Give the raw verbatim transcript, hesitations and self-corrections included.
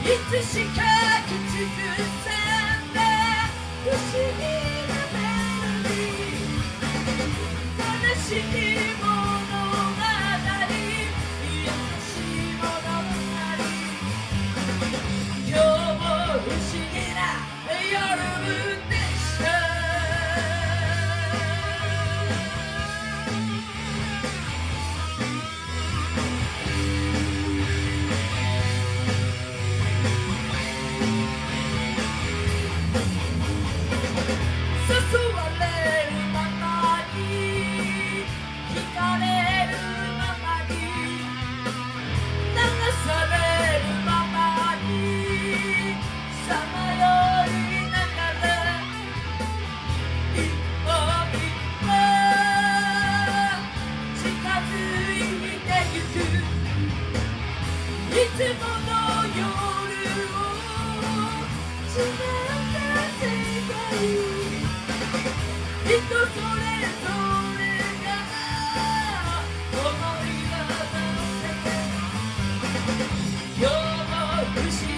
いつしか口ずさんだ不思議なメロディー、悲しい物語、優しい物語、今日も不思議な夜でした。誘われるままに惹かれるままに流されるままにさまよいながら一歩一歩近づいてゆく、いつもの夜を違った世界、人それぞれが思いを乗せて今日も不思議